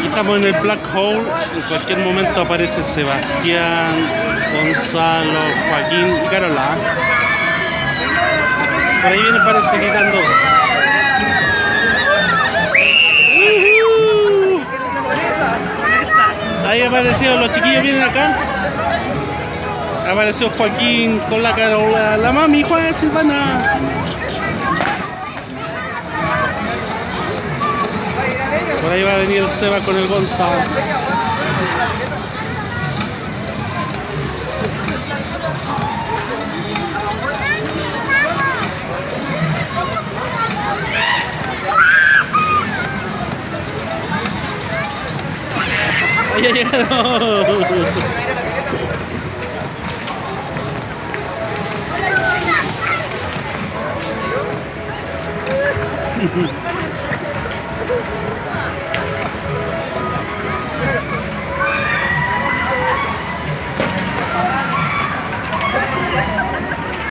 Estamos en el Black Hole, en cualquier momento aparece Sebastián, Gonzalo, Joaquín y Carola. Por ahí viene, parece, gritando. Ahí aparecieron los chiquillos, vienen acá. Apareció Joaquín con la Carola, la mami, Juan Silvana. Por ahí va a venir el Seba con el Gonzalo. ¡Ahí ya llegaron!